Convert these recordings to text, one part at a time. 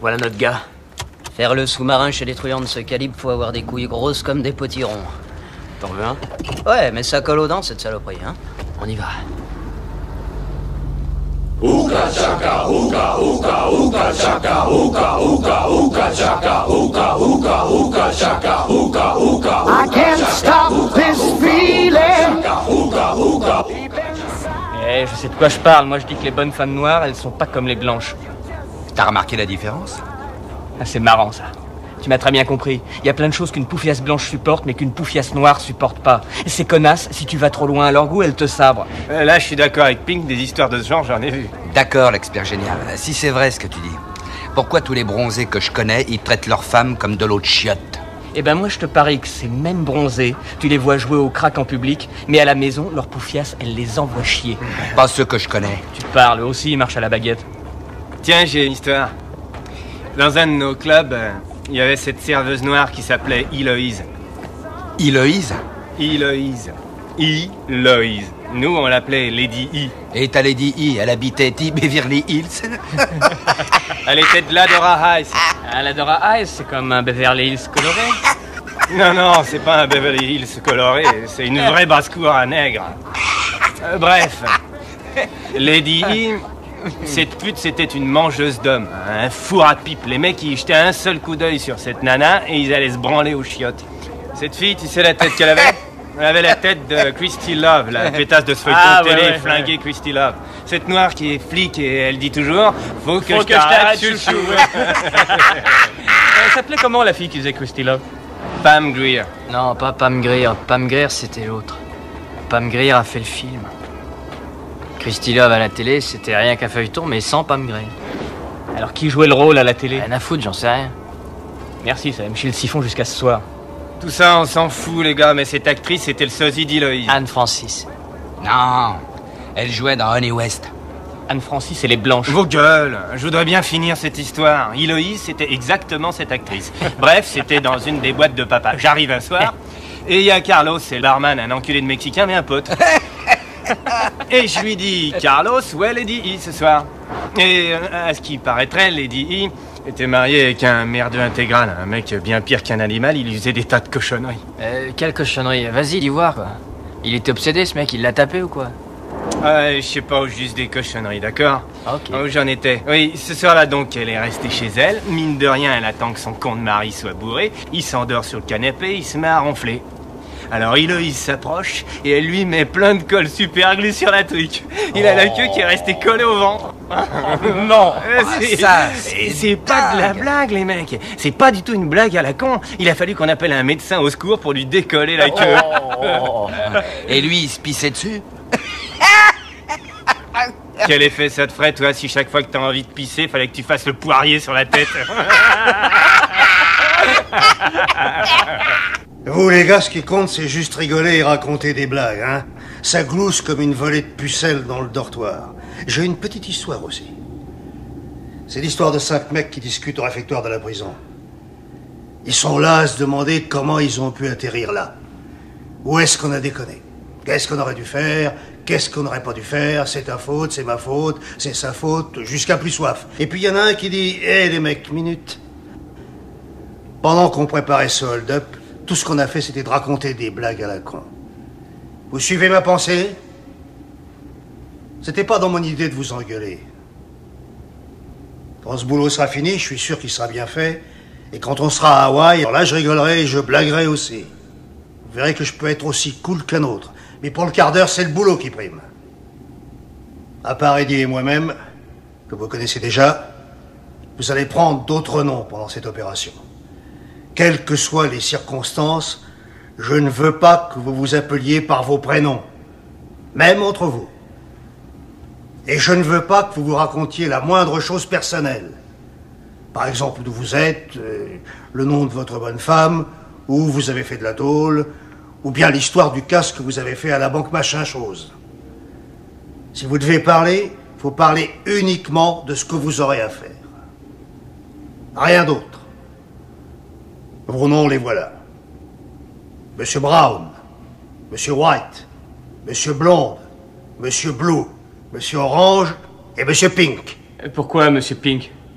Voilà notre gars. Faire le sous-marin chez les truands de ce calibre, faut avoir des couilles grosses comme des potirons. T'en veux un? Ouais, mais ça colle aux dents, cette saloperie, hein. On y va. Ooka chaka, ooka, ooka, ooka chaka, ooka, ooka, ooka chaka, ooka, ooka, ooka chaka, ooka, ooka. I can't stop this feeling. Eh, je sais de quoi je parle. Moi, je dis que les bonnes femmes noires, elles sont pas comme les blanches. T'as remarqué la différence? Ah, c'est marrant, ça. Tu m'as très bien compris. Il y a plein de choses qu'une poufiasse blanche supporte, mais qu'une poufiasse noire supporte pas. Et ces connasses, si tu vas trop loin à leur goût, elles te sabrent. Là, je suis d'accord avec Pink, des histoires de ce genre, j'en ai vu. D'accord, l'expert génial. Si c'est vrai ce que tu dis, pourquoi tous les bronzés que je connais, ils traitent leurs femmes comme de l'eau de chiotte? Eh ben moi, je te parie que ces mêmes bronzés, tu les vois jouer au crack en public, mais à la maison, leur poufiasse, elles les envoient chier. Pas ceux que je connais. Tu parles, eux aussi, ils marchent à la baguette. Tiens, j'ai une histoire. Dans un de nos clubs, il y avait cette serveuse noire qui s'appelait Héloïse. Héloïse? Héloïse. Héloïse. Nous, on l'appelait Lady E. Et ta Lady E, elle habitait Beverly Hills? Elle était de l'Adora Heights. Ah, la Dora Ice, c'est comme un Beverly Hills coloré. Non, c'est pas un Beverly Hills coloré, c'est une vraie basse-cour à nègre. Bref, Lady E, cette pute, c'était une mangeuse d'hommes, un four à pipe. Les mecs, ils jetaient un seul coup d'œil sur cette nana et ils allaient se branler aux chiottes. Cette fille, tu sais la tête qu'elle avait? Elle avait la tête de Christy Love, la pétasse de ce feuilleton télé flingué Christy Love. Cette noire qui est flic et elle dit toujours « Faut que je t'arrête, chouchou ». Elle s'appelait comment, la fille qui faisait Christy Love? Pam Grier. Non, pas Pam Grier. Pam Grier, c'était l'autre. Pam Grier a fait le film. Christy Love à la télé, c'était rien qu'un feuilleton, mais sans Pam Grier. Alors, qui jouait le rôle à la télé? Rien à foutre, j'en sais rien. Merci, ça va me chier le siphon jusqu'à ce soir. Tout ça, on s'en fout, les gars, mais cette actrice, c'était le sosie d'Héloïse. Anne Francis. Non, elle jouait dans Honey West. Anne Francis et les blanches. Vos gueules, je voudrais bien finir cette histoire. Héloïse, c'était exactement cette actrice. Bref, c'était dans une des boîtes de papa. J'arrive un soir, et il y a Carlos, c'est le barman, un enculé de Mexicain, mais un pote. Et je lui dis, Carlos, où est Lady E ce soir? Et à ce qui paraîtrait, Lady E était mariée avec un merdeux intégral, un mec bien pire qu'un animal, il lui faisait des tas de cochonneries. Quelle cochonnerie. Vas-y, dis voir, quoi. Il était obsédé, ce mec, il l'a tapé ou quoi? Je sais pas, juste des cochonneries, d'accord? Ok. Où j'en étais. Oui, ce soir-là donc, elle est restée chez elle. Mine de rien, elle attend que son con de mari soit bourré. Il s'endort sur le canapé, il se met à ronfler. Alors Héloïse s'approche et elle lui met plein de colle super glue sur la truc. Il a la queue qui est restée collée au ventre. Non. C'est pas de la blague, les mecs. C'est pas du tout une blague à la con. Il a fallu qu'on appelle un médecin au secours pour lui décoller la queue. Et lui, il se pissait dessus? Quel effet ça te ferait, toi, si chaque fois que t'as envie de pisser, fallait que tu fasses le poirier sur la tête? Vous, les gars, ce qui compte, c'est juste rigoler et raconter des blagues, hein. Ça glousse comme une volée de pucelles dans le dortoir. J'ai une petite histoire aussi. C'est l'histoire de 5 mecs qui discutent au réfectoire de la prison. Ils sont là à se demander comment ils ont pu atterrir là. Où est-ce qu'on a déconné? Qu'est-ce qu'on aurait dû faire? Qu'est-ce qu'on n'aurait pas dû faire? C'est ta faute, c'est ma faute, c'est sa faute, jusqu'à plus soif. Et puis il y en a un qui dit « Hé les mecs, minute. Pendant qu'on préparait ce hold-up, tout ce qu'on a fait, c'était de raconter des blagues à la con. Vous suivez ma pensée? C'était pas dans mon idée de vous engueuler. Quand ce boulot sera fini, je suis sûr qu'il sera bien fait. Et quand on sera à Hawaï, alors là, je rigolerai et je blaguerai aussi. Vous verrez que je peux être aussi cool qu'un autre. Mais pour le quart d'heure, c'est le boulot qui prime. À part Eddie et moi-même, que vous connaissez déjà, vous allez prendre d'autres noms pendant cette opération. Quelles que soient les circonstances, je ne veux pas que vous vous appeliez par vos prénoms, même entre vous. Et je ne veux pas que vous vous racontiez la moindre chose personnelle. Par exemple, d'où vous êtes, le nom de votre bonne femme, où vous avez fait de la tôle, ou bien l'histoire du casse que vous avez fait à la banque machin chose. Si vous devez parler, il faut parler uniquement de ce que vous aurez à faire. Rien d'autre. Vos noms, les voilà. Monsieur Brown, Monsieur White, Monsieur Blonde, Monsieur Blue, Monsieur Orange et Monsieur Pink. Pourquoi, Monsieur Pink?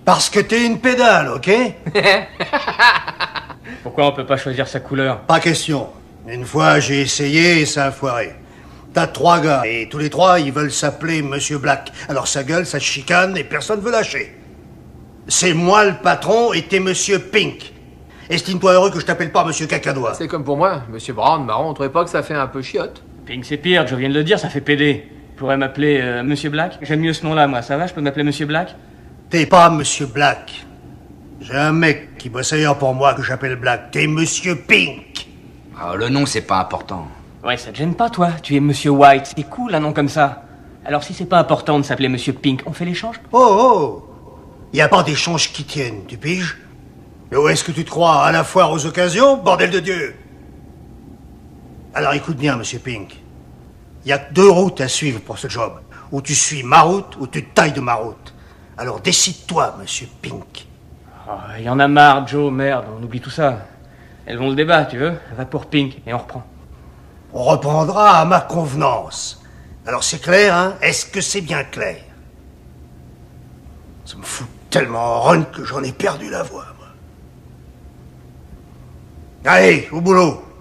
Parce que t'es une pédale, ok? Pourquoi on peut pas choisir sa couleur? Pas question. Une fois, j'ai essayé et ça a foiré. T'as 3 gars, et tous les 3, ils veulent s'appeler Monsieur Black. Alors ça gueule, ça chicane, et personne veut lâcher. C'est moi le patron, et t'es Monsieur Pink. Estime-toi heureux que je t'appelle pas Monsieur Cacadois. C'est comme pour moi, Monsieur Brown, marron, on trouvait pas que ça fait un peu chiotte? Pink, c'est pire, je viens de le dire, ça fait PD. Tu pourrais m'appeler Monsieur Black? J'aime mieux ce nom-là, moi. Ça va, je peux m'appeler Monsieur Black? T'es pas Monsieur Black. J'ai un mec qui bosse ailleurs pour moi que j'appelle Black. T'es Monsieur Pink. Ah, le nom, c'est pas important. Ouais, ça te gêne pas, toi? Tu es Monsieur White, c'est cool un nom comme ça. Alors si c'est pas important de s'appeler Monsieur Pink, on fait l'échange? Oh, y a pas d'échange qui tienne, tu piges? Mais où est-ce que tu te crois? À la foire aux occasions, bordel de Dieu! Alors écoute bien, Monsieur Pink. Y a que 2 routes à suivre pour ce job. Ou tu suis ma route, ou tu tailles de ma route. Alors décide-toi, Monsieur Pink. Oh, y en a marre, Joe, merde, on oublie tout ça. Elles vont le débat, tu veux? Va pour Pink, et on reprend. On reprendra à ma convenance. Alors c'est clair, hein? Est-ce que c'est bien clair? Ça me fout tellement en run que j'en ai perdu la voix, moi. Allez, au boulot.